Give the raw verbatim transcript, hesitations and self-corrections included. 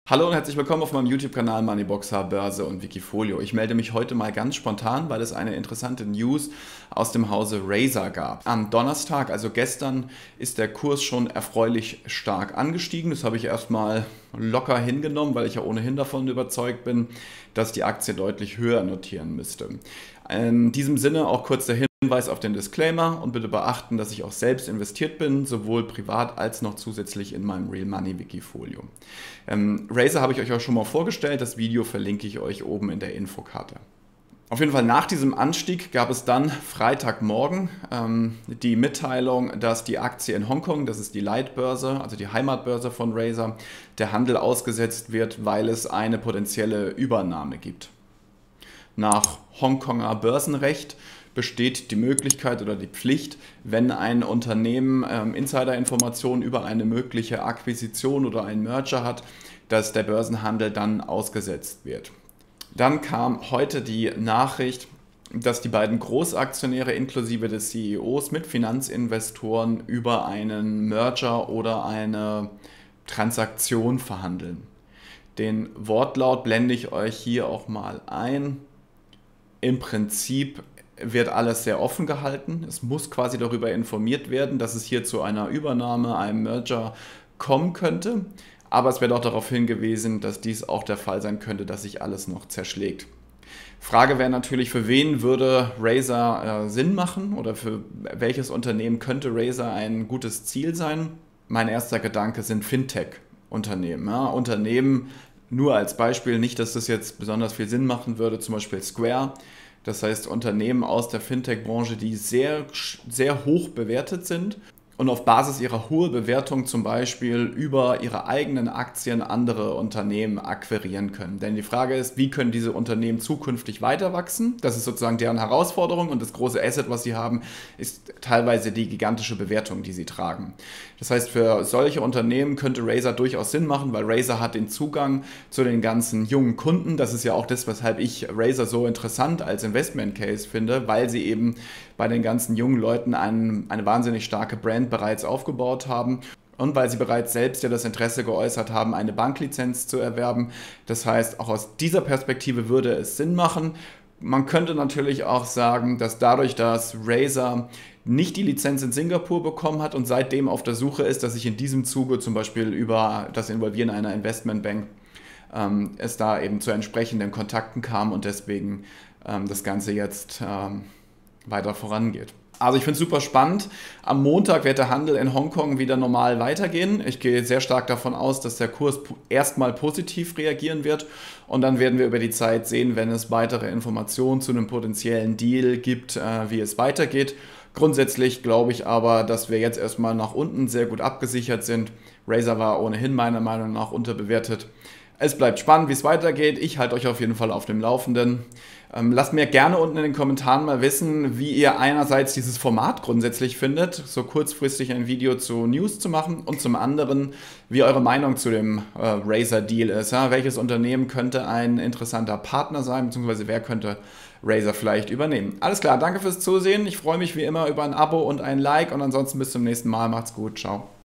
Hallo und herzlich willkommen auf meinem YouTube-Kanal Moneyboxer, Börse und Wikifolio. Ich melde mich heute mal ganz spontan, weil es eine interessante News aus dem Hause Razer gab. Am Donnerstag, also gestern, ist der Kurs schon erfreulich stark angestiegen. Das habe ich erstmal locker hingenommen, weil ich ja ohnehin davon überzeugt bin, dass die Aktie deutlich höher notieren müsste. In diesem Sinne auch kurz der Hinweis auf den Disclaimer und bitte beachten, dass ich auch selbst investiert bin, sowohl privat als noch zusätzlich in meinem Real Money Wikifolio. Ähm, Razer habe ich euch auch schon mal vorgestellt, das Video verlinke ich euch oben in der Infokarte. Auf jeden Fall nach diesem Anstieg gab es dann Freitagmorgen ähm, die Mitteilung, dass die Aktie in Hongkong, das ist die Leitbörse, also die Heimatbörse von Razer, der Handel ausgesetzt wird, weil es eine potenzielle Übernahme gibt. Nach Hongkonger Börsenrecht besteht die Möglichkeit oder die Pflicht, wenn ein Unternehmen ähm, Insiderinformationen über eine mögliche Akquisition oder einen Merger hat, dass der Börsenhandel dann ausgesetzt wird. Dann kam heute die Nachricht, dass die beiden Großaktionäre inklusive des C E Os mit Finanzinvestoren über einen Merger oder eine Transaktion verhandeln. Den Wortlaut blende ich euch hier auch mal ein. Im Prinzip wird alles sehr offen gehalten. Es muss quasi darüber informiert werden, dass es hier zu einer Übernahme, einem Merger kommen könnte. Aber es wird auch darauf hingewiesen, dass dies auch der Fall sein könnte, dass sich alles noch zerschlägt. Frage wäre natürlich, für wen würde Razer äh, Sinn machen oder für welches Unternehmen könnte Razer ein gutes Ziel sein? Mein erster Gedanke sind Fintech-Unternehmen. Ja, Unternehmen, nur als Beispiel, nicht, dass das jetzt besonders viel Sinn machen würde, zum Beispiel Square. Das heißt Unternehmen aus der Fintech-Branche, die sehr, sehr hoch bewertet sind und auf Basis ihrer hohen Bewertung zum Beispiel über ihre eigenen Aktien andere Unternehmen akquirieren können. Denn die Frage ist, wie können diese Unternehmen zukünftig weiter wachsen? Das ist sozusagen deren Herausforderung und das große Asset, was sie haben, ist teilweise die gigantische Bewertung, die sie tragen. Das heißt, für solche Unternehmen könnte Razer durchaus Sinn machen, weil Razer hat den Zugang zu den ganzen jungen Kunden. Das ist ja auch das, weshalb ich Razer so interessant als Investment Case finde, weil sie eben bei den ganzen jungen Leuten einen, eine wahnsinnig starke Brand bereits aufgebaut haben und weil sie bereits selbst ja das Interesse geäußert haben, eine Banklizenz zu erwerben. Das heißt, auch aus dieser Perspektive würde es Sinn machen. Man könnte natürlich auch sagen, dass dadurch, dass Razer nicht die Lizenz in Singapur bekommen hat und seitdem auf der Suche ist, dass sich in diesem Zuge zum Beispiel über das Involvieren einer Investmentbank ähm, es da eben zu entsprechenden Kontakten kam und deswegen ähm, das Ganze jetzt ähm, weiter vorangeht. Also ich finde es super spannend. Am Montag wird der Handel in Hongkong wieder normal weitergehen. Ich gehe sehr stark davon aus, dass der Kurs erstmal positiv reagieren wird und dann werden wir über die Zeit sehen, wenn es weitere Informationen zu einem potenziellen Deal gibt, äh, wie es weitergeht. Grundsätzlich glaube ich aber, dass wir jetzt erstmal nach unten sehr gut abgesichert sind. Razer war ohnehin meiner Meinung nach unterbewertet. Es bleibt spannend, wie es weitergeht. Ich halte euch auf jeden Fall auf dem Laufenden. Ähm, lasst mir gerne unten in den Kommentaren mal wissen, wie ihr einerseits dieses Format grundsätzlich findet, so kurzfristig ein Video zu News zu machen und zum anderen, wie eure Meinung zu dem äh, Razer-Deal ist. Ja? Welches Unternehmen könnte ein interessanter Partner sein, beziehungsweise wer könnte Razer vielleicht übernehmen? Alles klar, danke fürs Zusehen. Ich freue mich wie immer über ein Abo und ein Like und ansonsten bis zum nächsten Mal. Macht's gut, ciao.